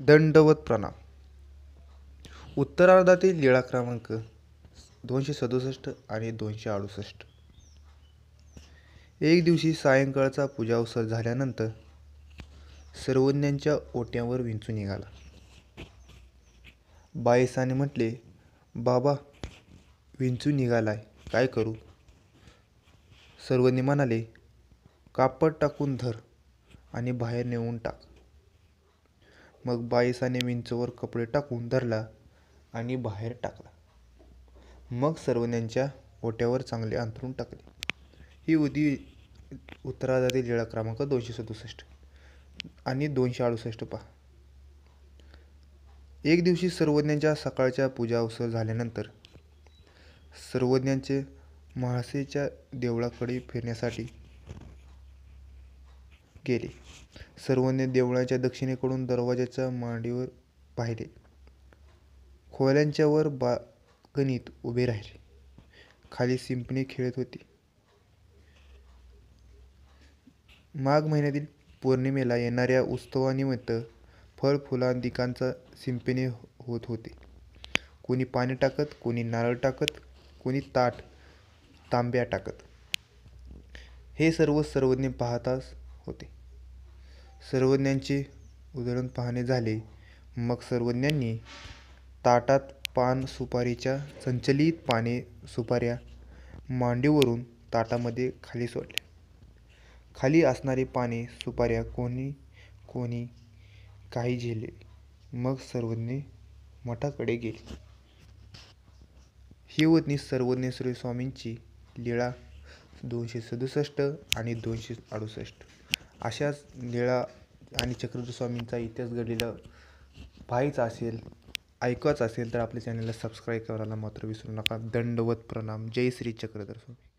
दंडवत प्रणाम. उत्तरार्धातील लीळा क्रमांक 267 आणि 268. एक दिवशी सायंकाळचा पूजावसर झाल्यानंतर सर्वज्ञांच्या ओट्यावर विंचू निघाला. बाईसाने म्हटले, बाबा, विंचू निघालाय, काय करू? सर्वज्ञ म्हणाले, कापड टाकून धर आणि बाहेर नेऊन टाक. मग बाईसाने विंचूवर कपडे टाकून धरला आणि बाहेर टाकला. मग सर्वज्ञांच्या ओट्यावर चांगले अंथरून टाकले. ही होती उत्तरार्धातील लीळा क्रमांक 267 आणि 268 पहा. एक दिवशी सर्वज्ञांच्या सकाळच्या पूजा अवसर झाल्यानंतर सर्वज्ञांचे म्हाळसेच्या देवळाकडे फिरण्यासाठी गेले. सर्वज्ञ देवळाच्या दक्षिणेकडून दरवाजाच्या मांडीवर पाहिले. खोल्यांच्या वर बाल्कनीत उभे राहिले. खाली शिंपणे खेळत होती. माघ महिन्यातील पौर्णिमेला येणाऱ्या उत्सवानिमित्त फळफुलांदिकांचा शिंपणे होत होते. कोणी पाणी टाकत, कोणी नारळ टाकत, कोणी ताट तांब्या टाकत. हे सर्व सर्वज्ञ पाहतच होते. सर्वज्ञांचे उधळण पाहणे झाले. मग सर्वज्ञांनी ताटात पान सुपारीच्या संचलित पाने सुपाऱ्या मांडीवरून ताटामध्ये खाली सोडल्या. खाली असणारी पाने सुपाऱ्या कोणी कोणी काही झेलले. मग सर्वज्ञ मठाकडे गेले. ही होती सर्वज्ञ श्री स्वामींची लीळा 267 आणि 268. अशाच लीळा आणि चक्रधर स्वामींचा इतिहास घडलेला पाहायचा असेल, ऐकायचं असेल तर आपल्या चॅनलला सबस्क्राईब करायला मात्र विसरू नका. दंडवत प्रणाम. जय श्री चक्रधर स्वामी.